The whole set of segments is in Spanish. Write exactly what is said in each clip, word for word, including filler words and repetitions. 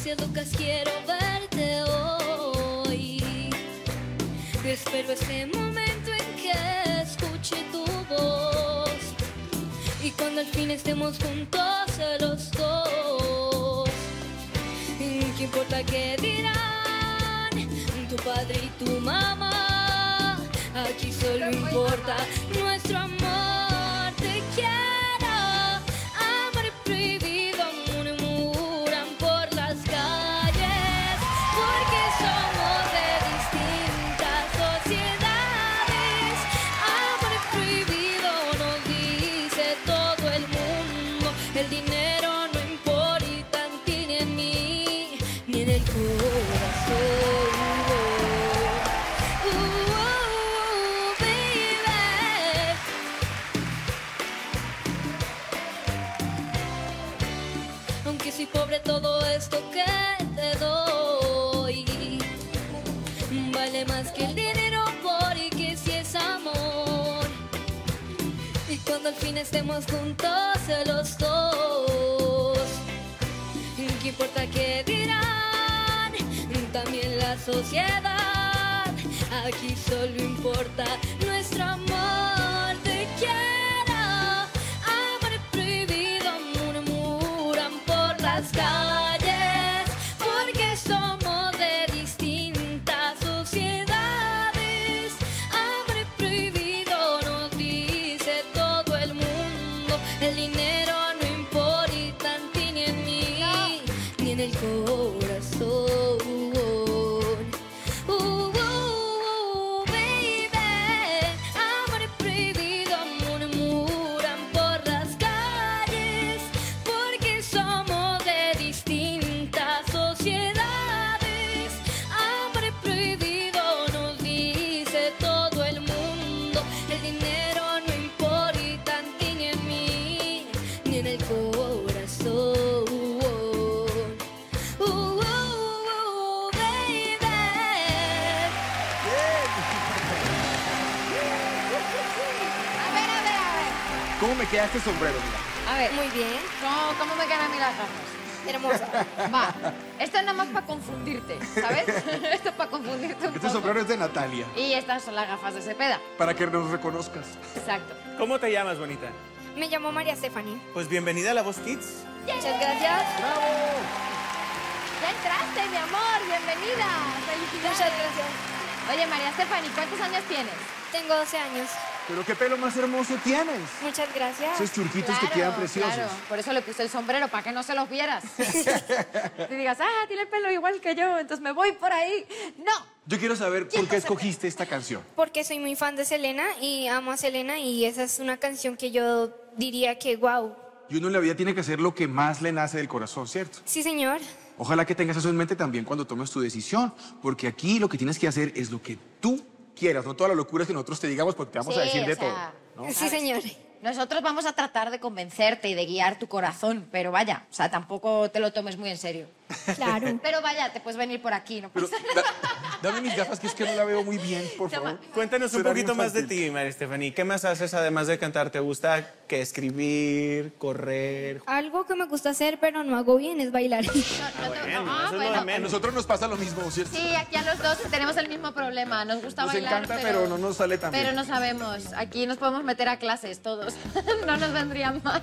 Demasiado Lucas, quiero verte hoy. Espero ese momento en que escuche tu voz. Y cuando al fin estemos juntos los dos, ¿qué importa qué dirán tu padre y tu mamá? Aquí solo importa nuestro amor. Te quiero, amor prohibido, murmuran por las calles, porque somos de distintas sociedades. Amor prohibido nos dice todo el mundo. El dinero no importa en ti ni en mí, ni en el corazón. Aunque soy pobre, todo esto que te doy vale más que el dinero, porque si es amor. Y cuando al fin estemos juntos los dos, ¿qué importa qué dirán también la sociedad? Aquí solo importa nuestro amor. Te quiero, amor prohibido, murmuran por las calles, porque somos de distintas sociedades. Amor prohibido nos dice todo el mundo. El dinero no importa en ti ni en mí, no, ni en el corazón. Uh, uh, uh, baby, amor prohibido, murmuran por las calles, porque somos de distintas sociedades. Amor prohibido nos dice todo el mundo. El dinero no importa en ti ni en mí, ni en el corazón. Uh, uh, uh, baby. A ver, a ver, a ver. ¿Cómo me queda este sombrero? Mira. A ver, Muy bien, ¿cómo, cómo me quedan a mí las gafas? hermosa. Va, esto es nada más para confundirte, ¿sabes? Esto es para confundirte un Este poco. sombrero es de Natalia, Y estas son las gafas de Cepeda. para que nos reconozcas. Exacto. ¿Cómo te llamas, bonita? Me llamo María Stephanie. Pues bienvenida a La Voz Kids. Muchas gracias. Ya entraste, mi amor, bienvenida. Felicidades. Muchas gracias. Oye, María Stephanie, ¿cuántos años tienes? Tengo doce años. Pero qué pelo más hermoso tienes. Muchas gracias. Esos churquitos que quedan preciosos. Claro, por eso le puse el sombrero, para que no se los vieras. Te digas, ah, tiene el pelo igual que yo, entonces me voy por ahí. No. Yo quiero saber por qué escogiste esta canción. Porque soy muy fan de Selena y amo a Selena, y esa es una canción que yo diría que wow. Y uno en la vida tiene que hacer lo que más le nace del corazón, ¿cierto? Sí, señor. Ojalá que tengas eso en mente también cuando tomes tu decisión, porque aquí lo que tienes que hacer es lo que tú quieras, no todas las locuras que nosotros te digamos, porque te vamos a Sí, decir o de sea, todo, ¿no? Sí, señor. Nosotros vamos a tratar de convencerte y de guiar tu corazón, pero vaya, o sea, tampoco te lo tomes muy en serio. Claro. Pero vaya, te puedes venir por aquí, no Pero pasa da- dame mis gafas, que es que no la veo muy bien, por Toma. favor. Cuéntanos un Será poquito más de infantil. ti, María Stephanie. ¿Qué más haces además de cantar? ¿Te gusta que escribir, correr? Algo que me gusta hacer, pero no hago bien, es bailar. No, no te- bueno, no, ah, eso es lo de bueno. A menos. nosotros nos pasa lo mismo, ¿cierto? Sí, aquí a los dos tenemos el mismo problema. Nos gusta Nos bailar, encanta, pero no nos sale tan Pero bien. no sabemos. Aquí nos podemos meter a clases todos. No nos vendría mal.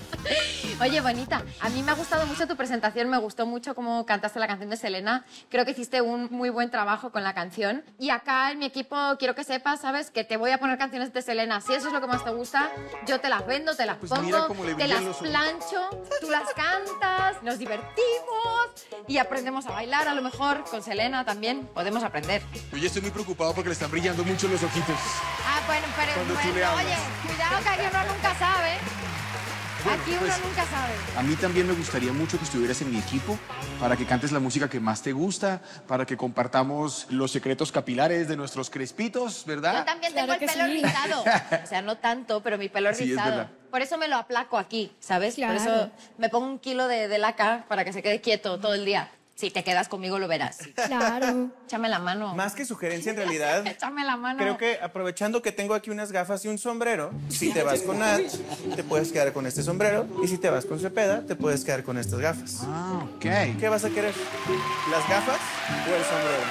Oye, bonita, a mí me ha gustado mucho tu presentación. Me gustó mucho cómo cantaste la canción de Selena. Creo que hiciste un muy buen trabajo con la canción. Y acá en mi equipo quiero que sepas, ¿sabes? Que te voy a poner canciones de Selena. Si eso es lo que más te gusta, yo te las vendo, te las Pues pongo, mira cómo le te brillan las los ojos. plancho, tú las cantas, nos divertimos y aprendemos a bailar. A lo mejor con Selena también podemos aprender. Yo ya estoy muy preocupado porque le están brillando mucho los ojitos. Ah, bueno, pero Cuando tú bueno, le hablas. oye, cuidado que aquí uno nunca sabe. Bueno, Aquí uno pues, nunca sabe. A mí también me gustaría mucho que estuvieras en mi equipo para que cantes la música que más te gusta, para que compartamos los secretos capilares de nuestros crespitos, Yo ¿verdad? también Claro tengo el que pelo sí. rizado. O sea, no tanto, pero mi pelo es Sí, es rizado. verdad. Por eso me lo aplaco aquí, ¿sabes? Claro. Por eso me pongo un kilo de, de laca para que se quede quieto todo el día. Si te quedas conmigo lo verás. Claro. Échame la mano. Más que sugerencia, en realidad, Échame la mano. creo que aprovechando que tengo aquí unas gafas y un sombrero, si te vas con Nat, te puedes quedar con este sombrero. Y si te vas con Cepeda, te puedes quedar con estas gafas. Ah, ok. ¿Qué vas a querer? ¿Las gafas o el sombrero?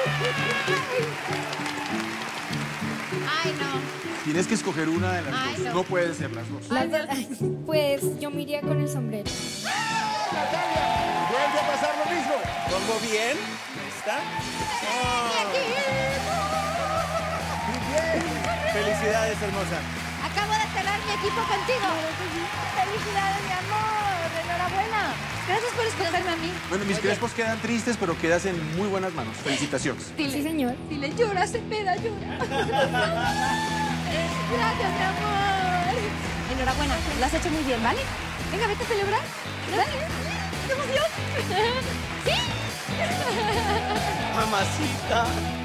Ay, no. Tienes que escoger una de las Ay, dos. no. No pueden ser las dos. Las dos- Pues yo me iría con el sombrero. Natalia, vuelve a pasar lo mismo. ¿Pongo bien? ¿Está? Muy bien. Felicidades, hermosa. Acabo de cerrar mi equipo contigo. Felicidades, mi amor. Enhorabuena. Gracias por escogerme a mí. Bueno, mis Oye, crespos quedan tristes, pero quedas en muy buenas manos. Felicitaciones. Dile, Sí, señor. dile, llora, Cepeda, llora. Gracias, mi amor. Enhorabuena, lo has hecho muy bien, ¿vale? Venga, vete a celebrar. Dale. ¡Qué emoción! ¿Sí? Mamacita.